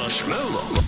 Marshmallow.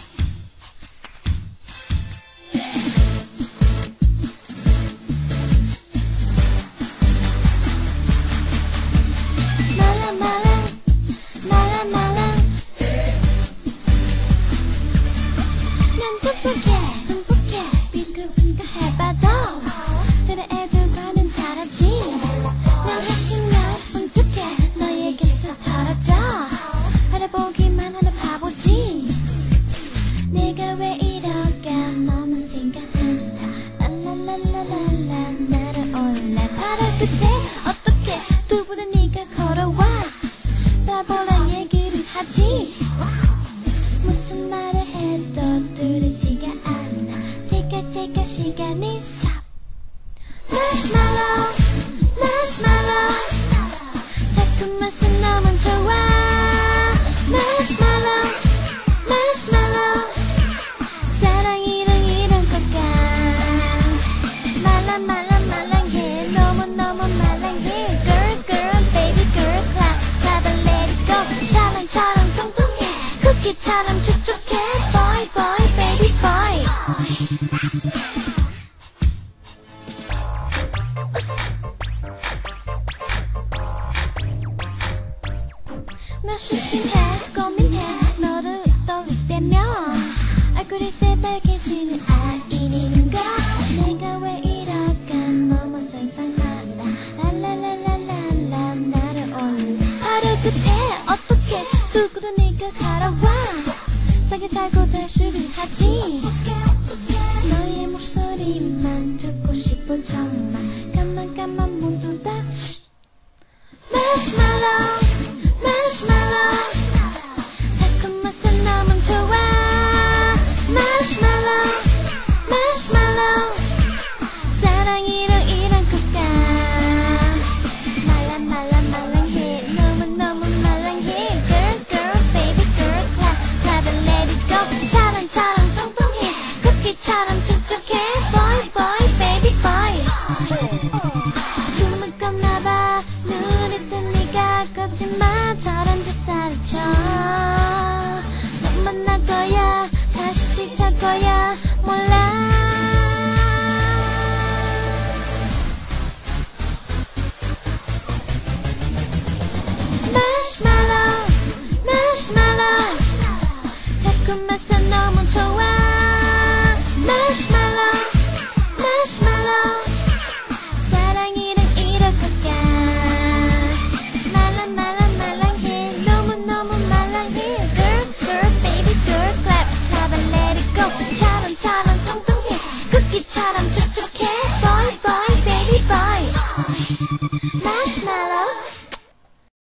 어떻게 두부도 네가 걸어와 바보란 얘기를 하지 무슨 말을 해도 들리지가 않아 제가 시간이 stop Marshmallow Marshmallow 달콤 맛은 너무 좋아 Marshmallow Marshmallow 사랑이란 이런 걸까 말랑해 너무 말랑해 Girl girl baby girl clap and let it go 사랑처럼 통통해 쿠키처럼 촉촉해 Boy boy baby boy 나 심심해 고민해 너를 떠올릴 때면 얼굴이 새빨개지는 아이인가 내가 왜 이럴까 너무 상상한다 랄랄랄랄랄라 나를 오늘 하루 끝에 어떻게 두고도 네가 가라와 싸게 살고 다시를 하지 너의 목소리만 듣고 싶어 정말 까만 모두 다 Marshmallow Marshmallow 달콤 맛은 너무 좋아 Marshmallow Marshmallow 사랑이란 이런 걸까 말랑해 너무 말랑해 Girl girl baby girl clap and let it go 사랑처럼 통통해 쿠키처럼 촉촉해 Boy boy baby boy 꿈을 꿨나봐 눈에 뜬 네가 거짓말처럼 뱃살을 쳐 넌 만날 거야 다시 잘 거야 몰라 Marshmallow Marshmallow 달콤 맛은 너무 좋아 Marshmallow Marshmallow 사랑이란 이럴 걸까 말랑해 너무 말랑해 Girl girl baby girl clap and let it go 처럼 통통해 쿠키처럼 촉촉해 Boy boy baby boy Marshmallow